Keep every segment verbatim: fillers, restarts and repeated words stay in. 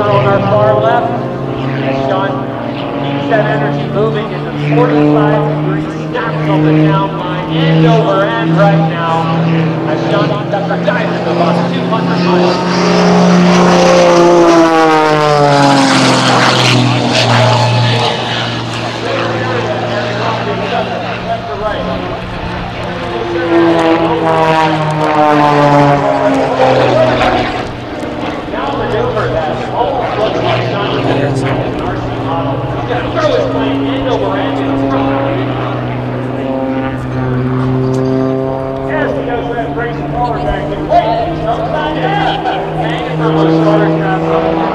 Tucker on our far left. As Sean keeps that energy moving in the forty-five degree snaps on the down line, end over end right now. As Sean Tucker dives into about two hundred miles. Left to right. Now maneuver that almost looks like Johnny Anderson in an R C model. He's going to throw his plane end over end in front. Yes, he goes for that brace forward back there. Wait, upside down. Hanging from those photographs.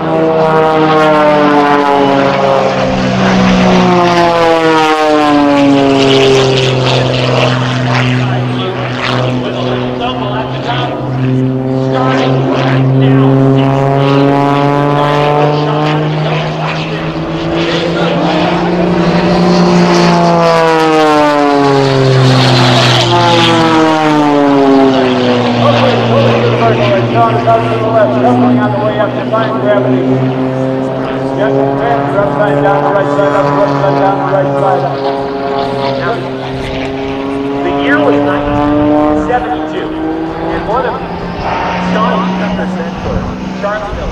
With a little double at the top. Starting right now. Coming on the way up, defying gravity. Yes, man, upside down the right side, up, upside down the right side. Now, the year was nineteen seventy-two, and one of Sean Tucker's mentors, Charlie Miller.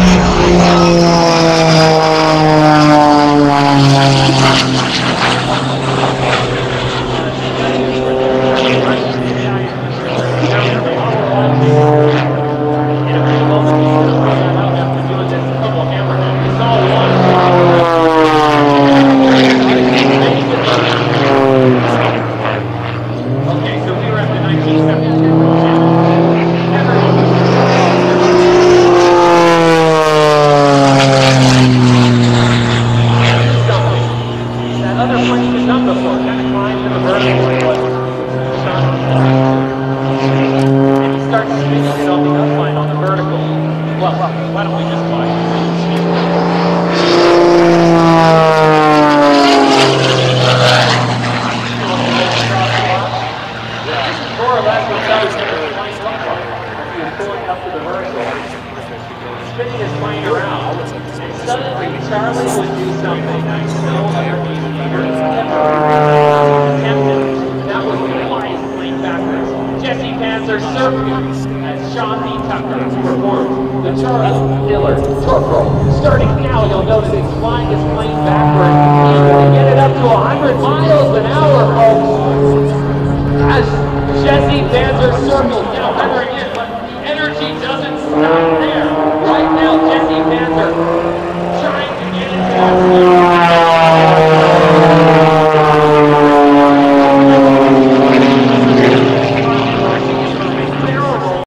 Spinning his plane around, and suddenly Charlie would do something I know other aviators never attempted. That was to fly his plane backwards. Jesse Panzer circling as Sean B. Tucker performs the Charles Miller torque roll. Starting now, you'll notice he's flying his plane backwards. He's going to get it up to one hundred miles an hour, folks. As Jesse Panzer circles now.